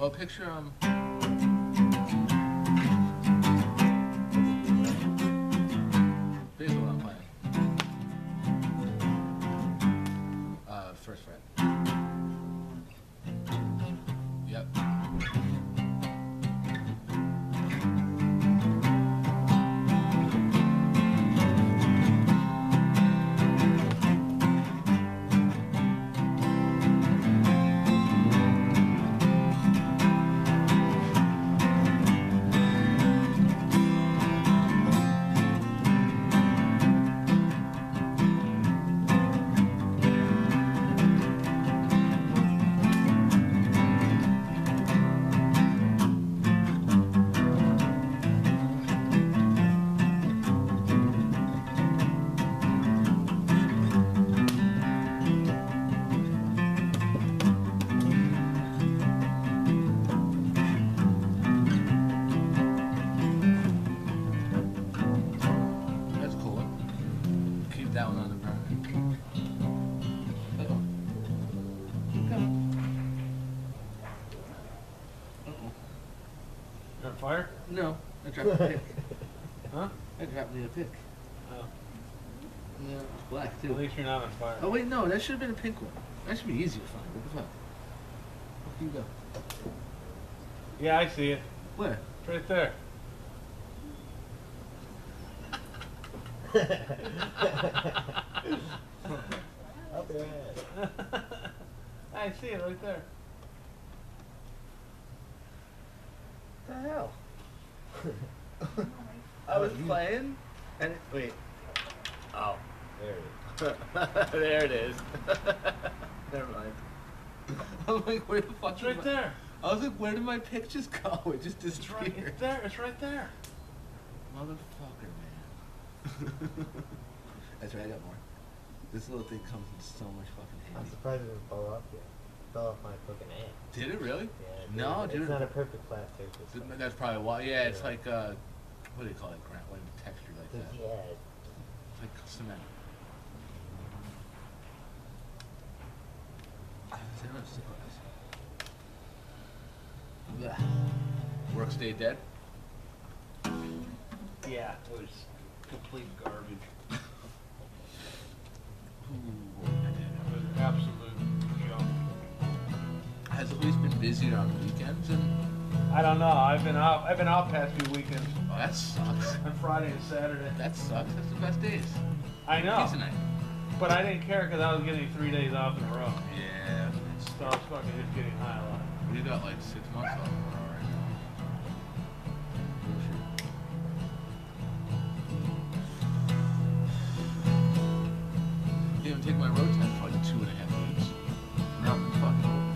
Oh, picture basically what I'm playing. First fret. Yep. That one on the ground. You're on fire? No, I dropped a pick. Huh? I dropped me a pick. Oh. Yeah, it's black too. At least you're not on fire. Oh wait, no, that should have been a pink one. That should be easy to find. What the fuck? Where do you go? Yeah, I see it. Where? It's right there. Up your head. I see it right there. What the hell? I was playing, and it, wait. Oh, There it is. there it is. Never mind. I'm like, where the fuck? It's right there. I was like, where did my pictures go? It just disappeared. It's there. It's right there. Motherfucker, man. That's right, I got more. This little thing comes in so much fucking I'm handy. surprised it didn't fall off yet. It fell off my fucking amp. Did it really? Yeah, it No, did. dude. It's not a perfect flat surface. That's probably why. Yeah, it's Yeah. like, what do you call it? What texture like that? Yeah. It's like cement. Work stay dead? Yeah, it was complete garbage. Ooh. It was absolute junk. Has it always been busier on weekends? And I don't know. I've been out past few weekends. oh, that sucks. On Friday and Saturday. That sucks. That's the best days. I know. Pizza night. But I didn't care because I was getting 3 days off in a row. Yeah. So I was fucking just getting high a lot. We got like 6 months off right now. Didn't even take my road test for like 2.5 weeks. Now I'm fucking over.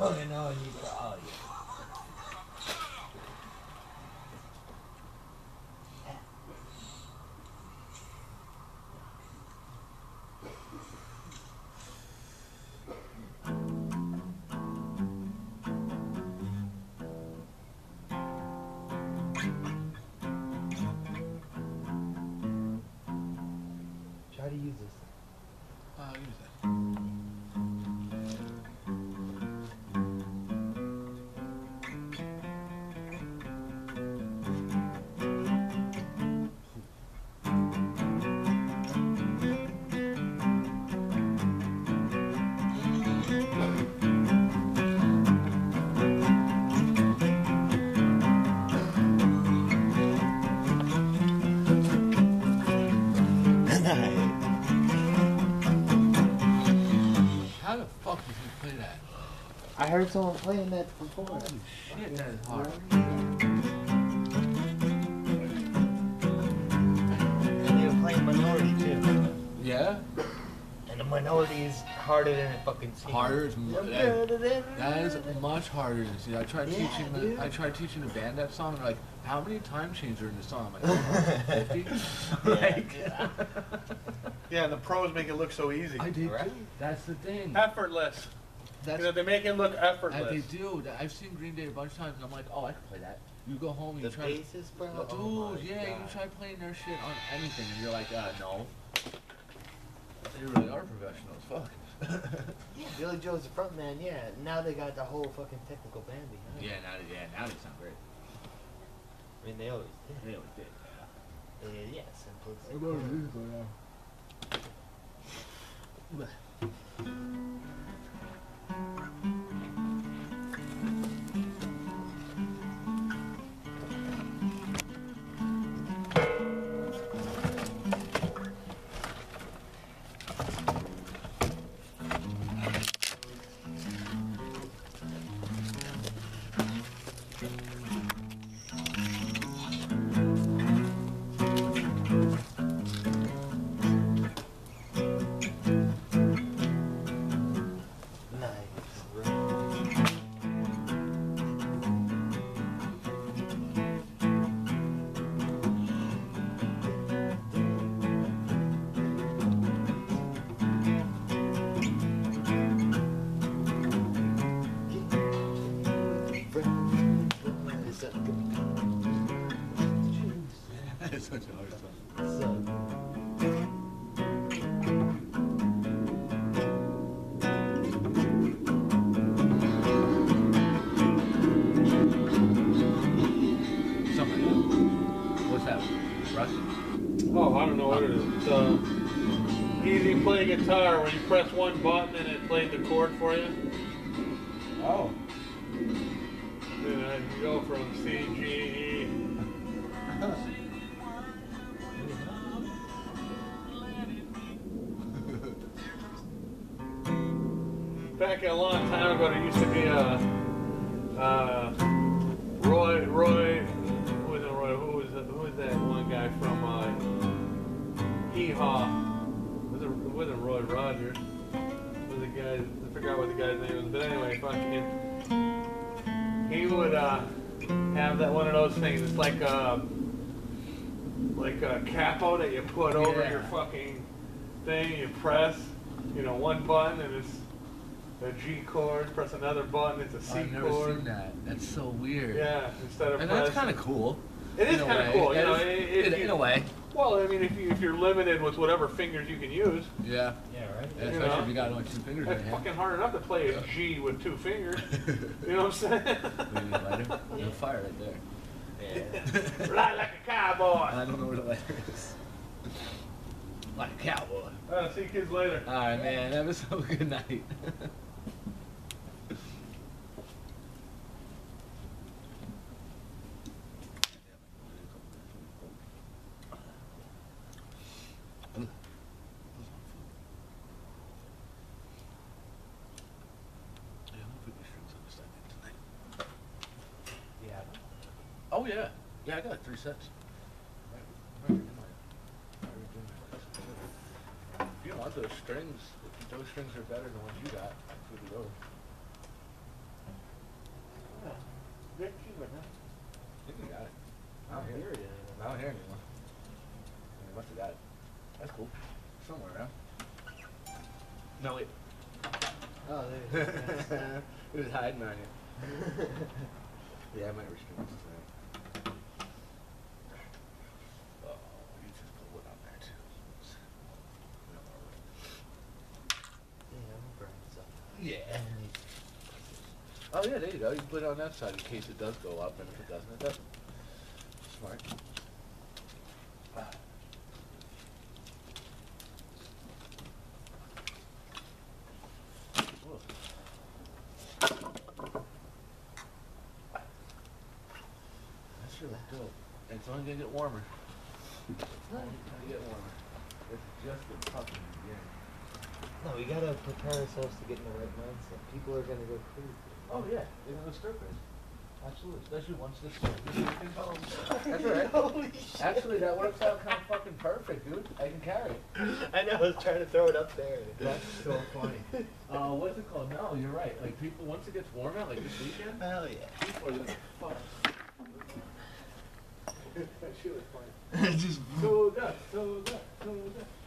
fucking on you. Oh, yeah. Try to use this. Use that. How the fuck did you play that? I heard someone playing that before. Holy shit, that is hard. And they were playing Minority too. Yeah? And the Minority is harder than a fucking singing. Harder is that is much harder than see. I tried teaching the band that song and like, how many time changes are in the song? I'm like, 50? Yeah, and the pros make it look so easy. I did Right. too. That's the thing. Effortless. That's You know, they make it look effortless. they do. I've seen Green Day a bunch of times and I'm like, oh, I can play that. You go home and The you try bases, bro. Dude, Oh my yeah, you God. try playing their shit on anything and you're like, no. They really are professionals. Fuck. Yeah, Billy Joe's the front man. Yeah, now they got the whole fucking technical band behind. Yeah, now they sound great. I mean, they always did. They always did. Yeah, simplicity. It's such a hard song. Something like that. What's that? Rust? Oh, I don't know what it is. It's easy play guitar when you press one button and it plays the chord for you. Oh. Then I go from C, G, E. Back a long time ago, there used to be a Roy. Who was that one guy from Hee Haw? It wasn't Roy Rogers. It was a guy. I forgot what the guy's name was, but anyway, fucking. He would have that one of those things. It's like a capo that you put over your fucking thing. You press, one button and it's a G chord. Press another button, it's a C chord. I've never seen that. That's so weird. Yeah, instead of and pressing. that's kind of cool. It is kind of cool, in a way. Well, I mean, if you're limited with whatever fingers you can use. Yeah. Yeah, right. Especially if you got only 2 fingers in It's your hand. fucking hard enough to play a G with 2 fingers. You know what I'm saying? We need a lighter. There's a fire right there. Yeah. Ride like a cowboy. I don't know where the lighter is. Like a cowboy. See you kids later. Alright, man. Have a good night. Yeah. Oh yeah. Yeah, I got like 3 sets. If you want those strings are better than what you got. Good to go. He was hiding on you. Yeah, I might restrict this tonight. Oh, you just put wood on there too. Yeah, I'm burning something. Yeah. Oh yeah, there you go. You put it on that side in case it does go up, and if it doesn't, it doesn't. Smart. That's really dope. And it's only gonna get warmer. It's only gonna get warmer. It's just the fucking beginning. No, we gotta prepare ourselves to get in the right mindset. People are gonna go crazy. Oh yeah, they're gonna go stir crazy. Absolutely, especially once this thing comes. That's right. Holy shit. Actually, that works out kind of fucking perfect, dude. I can carry it. I know, I was trying to throw it up there. That's so funny. What's it called? No, you're right. Like people, once it gets warm out, like this weekend, Hell yeah. people are gonna fuck. That shit was funny. Just So that.